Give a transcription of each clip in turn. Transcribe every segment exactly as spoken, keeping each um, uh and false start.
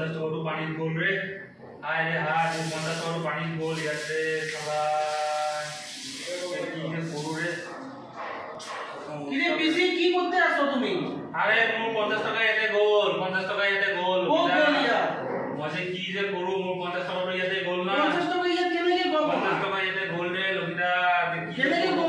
পঞ্চাশ টকাটো পানীত গ'ল ৰে হাই ৰে হাই মোৰ পঞ্চাশ টকাটো পানীত গ'ল ইয়াতে চালা কি যে কৰো ৰে কিরে বিজি কি করতে আসছো তুমি আরে মোৰ পঞ্চাশ টকা ইয়াতে গ'ল পঞ্চাশ টকা ইয়াতে গ'ল কত গ'ল ইয়া মই কি যে কৰো মোৰ পঞ্চাশ টকাটো ইয়াতে গ'ল না পঞ্চাশ টাকা ইয়া কেনেকে গ'ল পঞ্চাশ টকা ইয়াতে গ'ল ৰে লকিটা কেনেকে গ'ল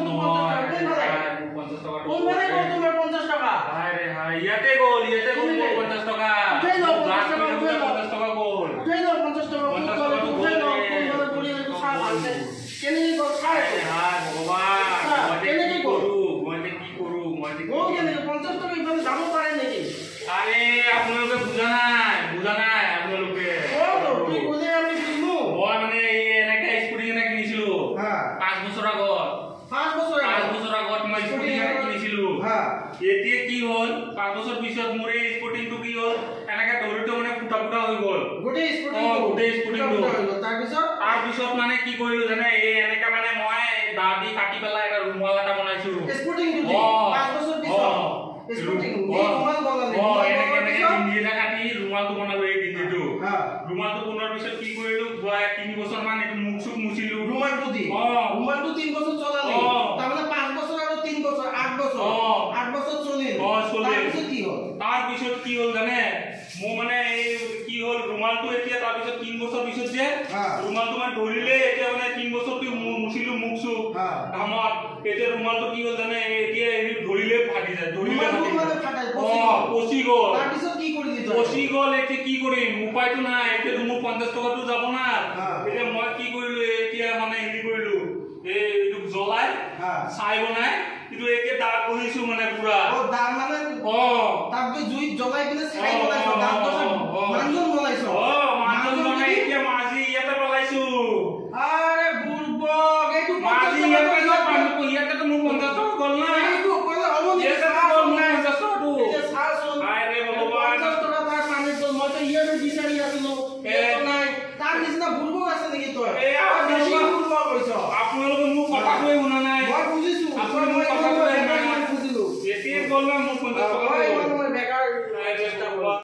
পঞ্চাশ টকা কোন মানে গ'ল তোমার পঞ্চাশ টাকা হাই রে হাই ইয়াতে গ'ল ইয়াতে গ'ল পঞ্চাশ টকা উঠাই দাও পঞ্চাশ টাকা উঠাই দাও পঞ্চাশ টাকা গ'ল উঠাই দাও পঞ্চাশ টাকা পঞ্চাশ টাকা উঠাই দাও কোন মানে গলি একটু সার আছে কেনেকে গ'ল সার হাই ভগবান মই কি কৰো মই কি কৰো মই কি গ'ল কেনেকে পঞ্চাশ টাকা ইফালে যাব পাৰে নেকি আরে আপোনালোকে বুজা নাই বুজা নাই আপোনালোকে ও তুই বলে আমি বুঝমু মই মানে এই এনেকা স্কুটি এনে কিনিছিলো হ্যাঁ পাঁচ বছৰ আগত পাঁচ বছৰ পাঁচ বছৰ আগত মই স্কুটি এনে কিনিছিলো হ্যাঁ এতিয়া কি হ'ল পাঁচ বছৰ পিছত মোৰ এই স্কুটিটো কি হ'ল এনেকা দৌৰিটো মানে ফুটা ফুটা হৈ গ'ল গোটে স্কুটি অ গোটে স্কুটিটো তাৰ পিছত তাৰ পিছত মানে কি কৰিলো জানে এই এনেকা মানে মই দাদি কাটি পেলাই এটা ৰুমাল এটা বনাইছো স্কুটিং দুটি পাঁচ বছৰ পিছত স্কুটিং ৰুমাল বনালে অ এনেকে এনেকে গিঞ্জিটা কাটি ৰুমালটো বনালো এই গিঞ্জিটো হ্যাঁ ৰুমালটো বনোৱাৰ পিছত কি কৰিলো তিনি বছৰ মান এটো মুখ চুক মুছিলো ৰুমালটো দি অ ৰুমালটো তিন বছৰ চলালে তাৰ মানে পাঁচ বছৰ আৰু তিন বছৰ আঠ বছৰ আঠ বছৰ চলিল অ চলিল তাৰ পিছত কি হ'ল তাৰ পিছত কি হ'ল জানে মো মানে এই কি হ'ল ৰুমালটো এতিয়া তাৰ পিছত তিন বছৰ পিছত যে ৰুমালটো মানে ধৰিলে এতিয়া মানে তিন বছৰ কি মুছিলো মুখ চুক ঘামত এতিয়া ৰুমালটো কি হ'ল জানে এতিয়া এই ধৰিলে ফাটি যায় ধৰিলে ফাটি অ পচি গ'ল তাৰ পিছত কি কৰিলি পচি গ'ল এতিয়া কি কৰিম উপায়টো নাই এতিয়া মোৰ পঞ্চাশ টকাটো যাব না এতিয়া মই কি কৰিলো এতিয়া মানে হেৰি কৰিলো এই এইটো জ্বলাই চাই বনাই কিন্তু এতিয়া দাগ বহিছো মানে পুৰা ও দাগ মানে অ তাক জুই জ্বলাই কিনে চাই বনাইছো দাগ মানজন বনাইছো অ মানজন বনাই এতিয়া মাজি ইয়াতে বনাইছো আরে বুলবক এইটো মাজি ইয়াতে না পাঁচশ ইয়াতে তো মোৰ পঞ্চাশ টকা গ'ল না এইটো কলে হ'ব নি ইয়াতে গ'ল মোৰ পঞ্চাশ টকাটো এটা সাতশ আরে ভগবান পঞ্চাশ টকা তার পানি তো মই তো ইয়াতে বিচাৰি আছিলো এটো নাই তার নিচিনা বুলবক আছে নেকি তই এই